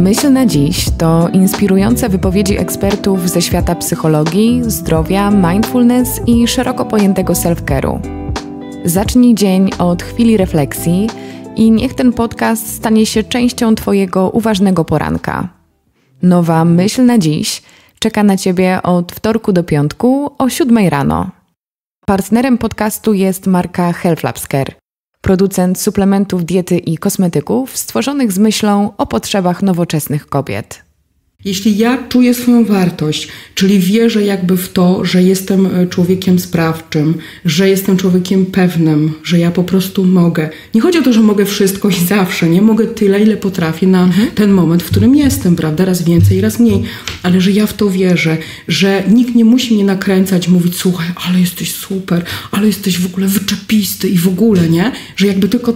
Myśl na dziś to inspirujące wypowiedzi ekspertów ze świata psychologii, zdrowia, mindfulness i szeroko pojętego self-care'u. Zacznij dzień od chwili refleksji i niech ten podcast stanie się częścią Twojego uważnego poranka. Nowa Myśl na dziś czeka na Ciebie od wtorku do piątku o 7 rano. Partnerem podcastu jest marka HealthLabsCare, producent suplementów diety i kosmetyków stworzonych z myślą o potrzebach nowoczesnych kobiet. Jeśli ja czuję swoją wartość, czyli wierzę jakby w to, że jestem człowiekiem sprawczym, że jestem człowiekiem pewnym, że ja po prostu mogę. Nie chodzi o to, że mogę wszystko i zawsze, nie mogę tyle, ile potrafię na ten moment, w którym jestem, prawda? Raz więcej, raz mniej. Ale że ja w to wierzę, że nikt nie musi mnie nakręcać, mówić, słuchaj, ale jesteś super, ale jesteś w ogóle wyczepisty i w ogóle, nie? Że jakby tylko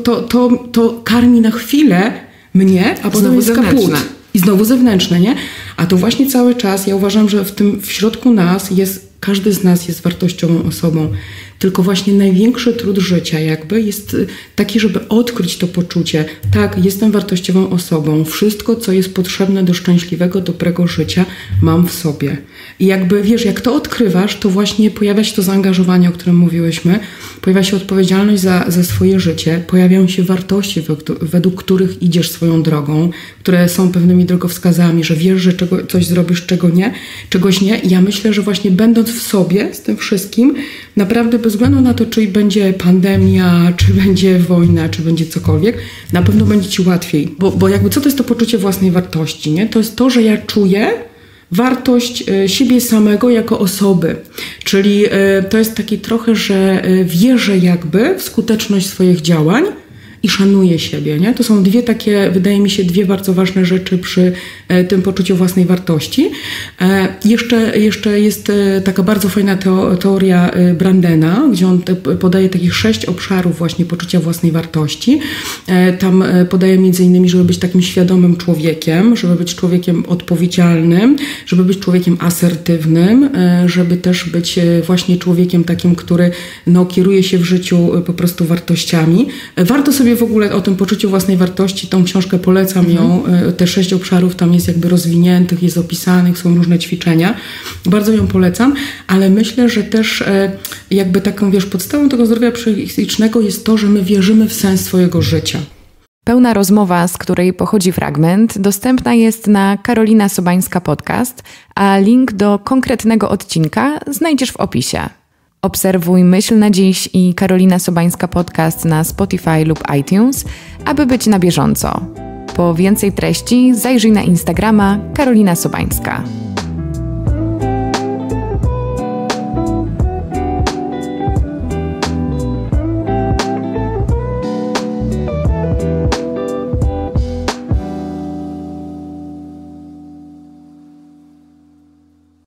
to karmi na chwilę mnie, a potem jest kaput. I znowu zewnętrzne, nie? A to właśnie cały czas, ja uważam, że w środku nas każdy z nas jest wartościową osobą. Tylko właśnie największy trud życia jakby jest taki, żeby odkryć to poczucie. Tak, jestem wartościową osobą. Wszystko, co jest potrzebne do szczęśliwego, dobrego życia, mam w sobie. I jakby, wiesz, jak to odkrywasz, to właśnie pojawia się to zaangażowanie, o którym mówiłyśmy. Pojawia się odpowiedzialność za swoje życie. Pojawiają się wartości, według których idziesz swoją drogą, które są pewnymi drogowskazami, że wiesz, że coś zrobisz, czegoś nie. I ja myślę, że właśnie będąc w sobie z tym wszystkim, naprawdę bez względu na to, czy będzie pandemia, czy będzie wojna, czy będzie cokolwiek, na pewno będzie Ci łatwiej. Bo jakby co to jest to poczucie własnej wartości, nie? To jest to, że ja czuję wartość siebie samego jako osoby. Czyli to jest taki trochę, że wierzę jakby w skuteczność swoich działań i szanuję siebie, nie? To są wydaje mi się, dwie bardzo ważne rzeczy przy tym poczuciu własnej wartości. Jeszcze jest taka bardzo fajna teoria Brandena, gdzie on podaje takich 6 obszarów właśnie poczucia własnej wartości. Tam podaje między innymi, żeby być takim świadomym człowiekiem, żeby być człowiekiem odpowiedzialnym, żeby być człowiekiem asertywnym, żeby też być właśnie człowiekiem takim, który kieruje się w życiu po prostu wartościami. Warto sobie w ogóle o tym poczuciu własnej wartości, tą książkę polecam ją, te 6 obszarów tam jest jakby rozwiniętych, jest opisanych, są różne ćwiczenia. Bardzo ją polecam, ale myślę, że też jakby taką, podstawą tego zdrowia psychicznego jest to, że my wierzymy w sens swojego życia. Pełna rozmowa, z której pochodzi fragment, dostępna jest na Karolina Sobańska Podcast, a link do konkretnego odcinka znajdziesz w opisie. Obserwuj Myśl na dziś i Karolina Sobańska Podcast na Spotify lub iTunes, aby być na bieżąco. Po więcej treści zajrzyj na Instagrama Karolina Sobańska.